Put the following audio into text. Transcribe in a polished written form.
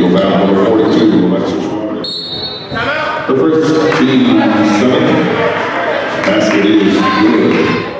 Eagle foul number 42, Alexis Schwartz. The first team 7. Basket is good.